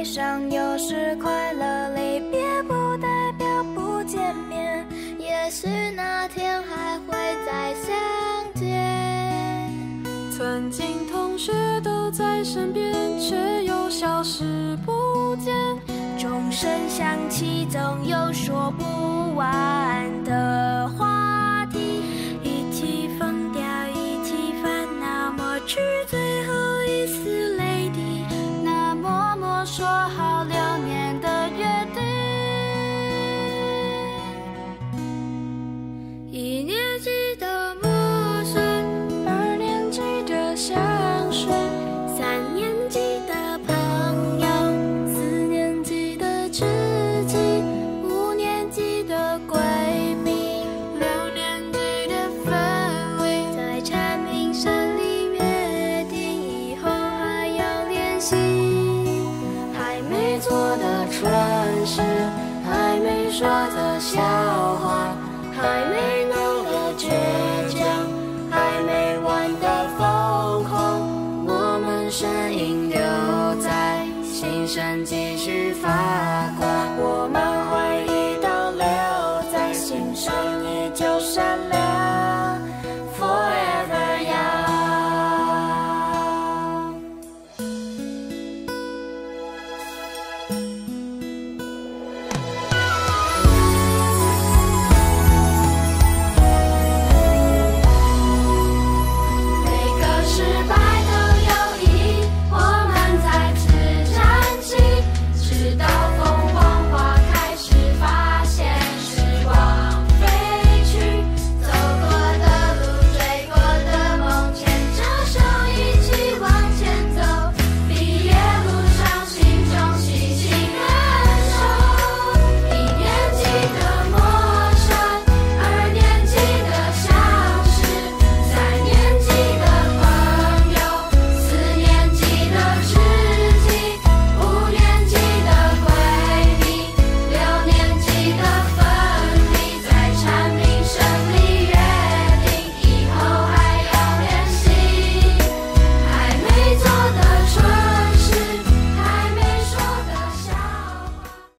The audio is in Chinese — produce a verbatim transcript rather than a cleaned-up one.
悲伤，有时快乐，离别不代表不见面，也许那天还会再相见。 曾经同学都在身边，却又消失不见。 钟声响起，总有说不完的话题，一起疯掉，一起烦恼，抹去最后一丝泪滴，那默默说好流年的约定。一年级的陌生， 二年级的香水， 三年级的朋友，四年级的知己，五年级的闺蜜， 六年级的分离， 在蝉鸣声里约定以后还要联系。还没做的蠢事，还没说的笑话，还没闹的倔强，还没玩的疯狂，我们身影留在心上继续发